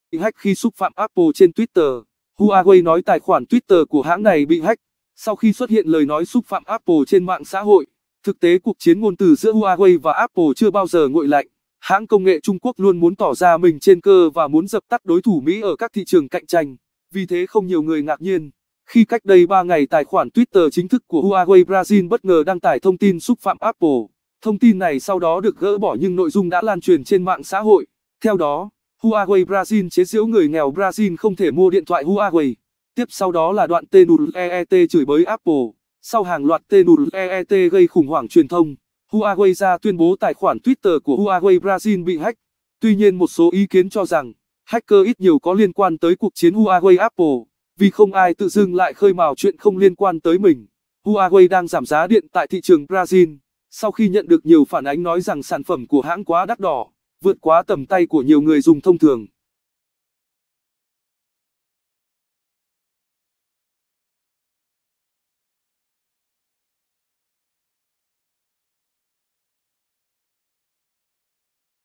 bị hack khi xúc phạm Apple trên Twitter. Huawei nói tài khoản Twitter của hãng này bị hack sau khi xuất hiện lời nói xúc phạm Apple trên mạng xã hội. Thực tế cuộc chiến ngôn từ giữa Huawei và Apple chưa bao giờ nguội lạnh. Hãng công nghệ Trung Quốc luôn muốn tỏ ra mình trên cơ và muốn dập tắt đối thủ Mỹ ở các thị trường cạnh tranh. Vì thế không nhiều người ngạc nhiên khi cách đây 3 ngày tài khoản Twitter chính thức của Huawei Brazil bất ngờ đăng tải thông tin xúc phạm Apple. Thông tin này sau đó được gỡ bỏ nhưng nội dung đã lan truyền trên mạng xã hội. Theo đó, Huawei Brazil chế giễu người nghèo Brazil không thể mua điện thoại Huawei. Tiếp sau đó là đoạn TNULEET chửi bới Apple. Sau hàng loạt TNULEET gây khủng hoảng truyền thông, Huawei ra tuyên bố tài khoản Twitter của Huawei Brazil bị hack. Tuy nhiên một số ý kiến cho rằng, hacker ít nhiều có liên quan tới cuộc chiến Huawei Apple, vì không ai tự dưng lại khơi mào chuyện không liên quan tới mình. Huawei đang giảm giá điện tại thị trường Brazil, sau khi nhận được nhiều phản ánh nói rằng sản phẩm của hãng quá đắt đỏ, vượt quá tầm tay của nhiều người dùng thông thường.